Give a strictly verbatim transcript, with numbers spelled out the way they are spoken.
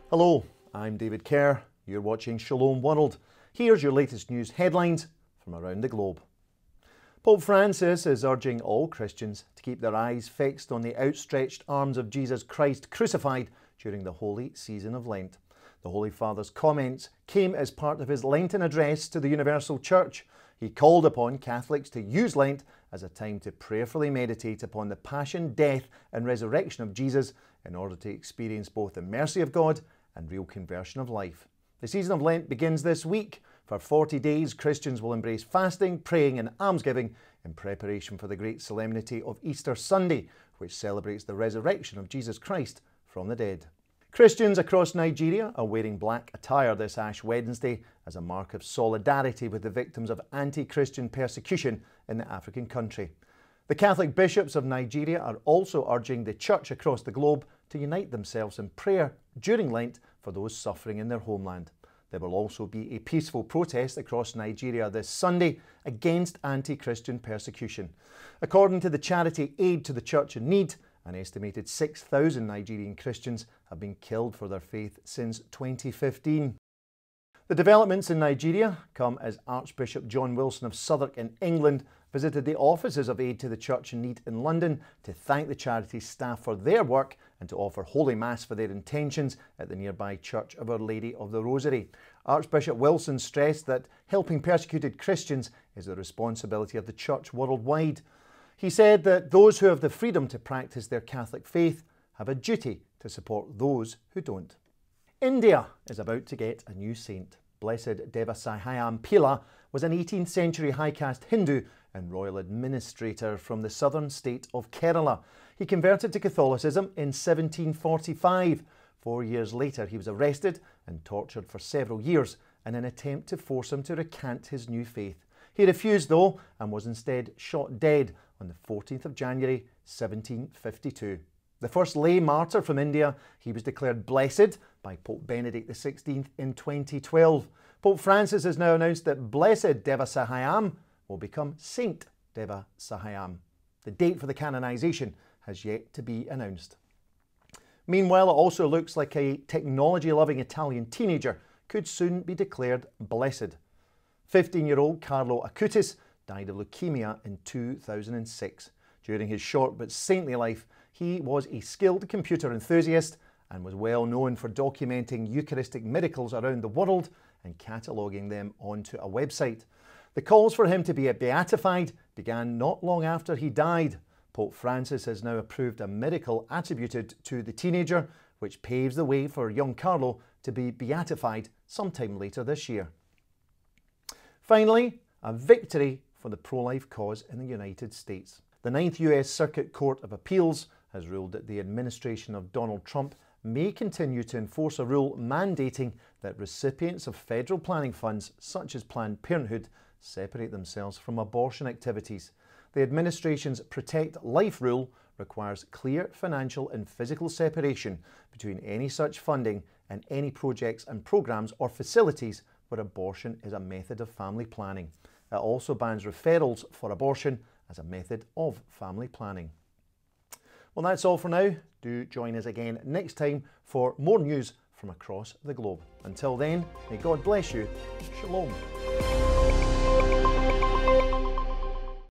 Hello, I'm David Kerr. You're watching Shalom World. Here's your latest news headlines from around the globe. Pope Francis is urging all Christians to keep their eyes fixed on the outstretched arms of Jesus Christ crucified during the holy season of Lent. The Holy Father's comments came as part of his Lenten address to the Universal Church. He called upon Catholics to use Lent as a time to prayerfully meditate upon the passion, death and resurrection of Jesus in order to experience both the mercy of God and real conversion of life. The season of Lent begins this week. For forty days, Christians will embrace fasting, praying and almsgiving in preparation for the great solemnity of Easter Sunday, which celebrates the resurrection of Jesus Christ from the dead. Christians across Nigeria are wearing black attire this Ash Wednesday as a mark of solidarity with the victims of anti-Christian persecution in the African country. The Catholic bishops of Nigeria are also urging the church across the globe to unite themselves in prayer during Lent for those suffering in their homeland. There will also be a peaceful protest across Nigeria this Sunday against anti-Christian persecution. According to the charity Aid to the Church in Need, an estimated six thousand Nigerian Christians have been killed for their faith since twenty fifteen. The developments in Nigeria come as Archbishop John Wilson of Southwark in England visited the offices of Aid to the Church in Need in London to thank the charity's staff for their work and to offer Holy Mass for their intentions at the nearby Church of Our Lady of the Rosary. Archbishop Wilson stressed that helping persecuted Christians is the responsibility of the Church worldwide. He said that those who have the freedom to practice their Catholic faith have a duty to support those who don't. India is about to get a new saint. Blessed Devasahayam Pila was an eighteenth century high caste Hindu and royal administrator from the southern state of Kerala. He converted to Catholicism in seventeen forty-five. Four years later, he was arrested and tortured for several years in an attempt to force him to recant his new faith. He refused though and was instead shot dead on the fourteenth of January seventeen fifty-two. The first lay martyr from India, he was declared blessed by Pope Benedict the sixteenth in twenty twelve. Pope Francis has now announced that Blessed Devasahayam will become Saint Devasahayam. The date for the canonization has yet to be announced. Meanwhile, it also looks like a technology-loving Italian teenager could soon be declared blessed. fifteen-year-old Carlo Acutis died of leukemia in two thousand six. During his short but saintly life, he was a skilled computer enthusiast and was well known for documenting Eucharistic miracles around the world and cataloguing them onto a website. The calls for him to be beatified began not long after he died. Pope Francis has now approved a miracle attributed to the teenager, which paves the way for young Carlo to be beatified sometime later this year. Finally, a victory for the pro-life cause in the United States. The Ninth U S Circuit Court of Appeals has ruled that the administration of Donald Trump may continue to enforce a rule mandating that recipients of federal planning funds, such as Planned Parenthood, separate themselves from abortion activities. The administration's Protect Life rule requires clear financial and physical separation between any such funding and any projects and programs or facilities where abortion is a method of family planning. It also bans referrals for abortion as a method of family planning. Well, that's all for now. Do join us again next time for more news from across the globe. Until then, may God bless you. Shalom.